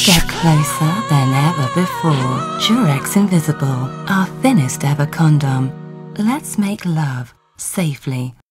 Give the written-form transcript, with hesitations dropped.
Get closer than ever before. Durex Invisible, our thinnest ever condom. Let's make love safely.